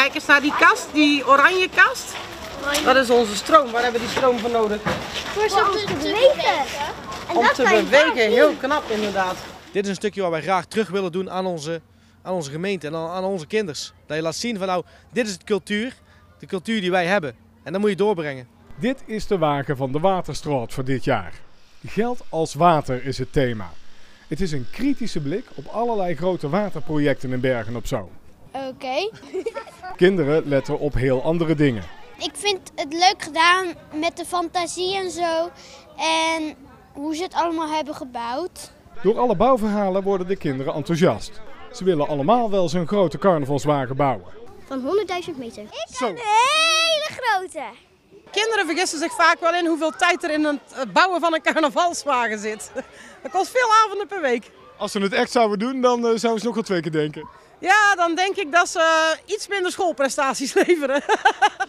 Kijk eens naar die kast, die oranje kast. Dat is onze stroom. Waar hebben we die stroom voor nodig? Voor ze te bewegen. Om te bewegen, heel knap inderdaad. Dit is een stukje wat wij graag terug willen doen aan onze gemeente en aan onze kinders. Dat je laat zien van nou, dit is de cultuur die wij hebben. En dat moet je doorbrengen. Dit is de wagen van de Waterstraat voor dit jaar. Geld als water is het thema. Het is een kritische blik op allerlei grote waterprojecten in Bergen op Zoom. Oké. Kinderen letten op heel andere dingen. Ik vind het leuk gedaan met de fantasie en zo. En hoe ze het allemaal hebben gebouwd. Door alle bouwverhalen worden de kinderen enthousiast. Ze willen allemaal wel zo'n grote carnavalswagen bouwen. Van 100.000 meter. Ik Zo. een hele grote. Kinderen vergissen zich vaak wel in hoeveel tijd er in het bouwen van een carnavalswagen zit. Dat kost veel avonden per week. Als ze het echt zouden doen, dan zouden ze nog wel 2 keer denken. Ja, dan denk ik dat ze iets minder schoolprestaties leveren.